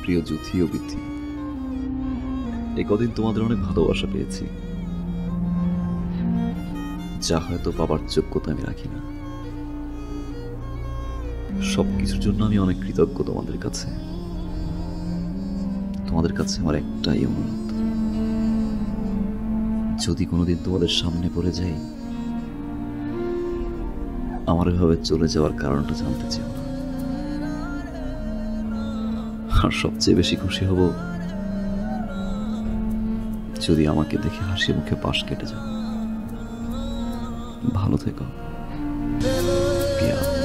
প্রিয় যুথি ও বিথি, এই কদিন তোমাদের অনেক ভালোবাসা পেয়েছি, যা হয়তো পাবার যোগ্যতা আমি রাখি না। সবকিছুর জন্য আমি অনেক কৃতজ্ঞ তোমাদের কাছে। তোমাদের কাছে আমার একটাই অনুরোধ, যদি কোনোদিন তোমাদের সামনে পড়ে যাই, আমার এভাবে চলে যাওয়ার কারণটা জানতে চাও না। আর সবচেয়ে বেশি খুশি হব যদি আমাকে দেখে হাসি মুখে পাশ কেটে যাও। ভালো থেকো, পিয়া।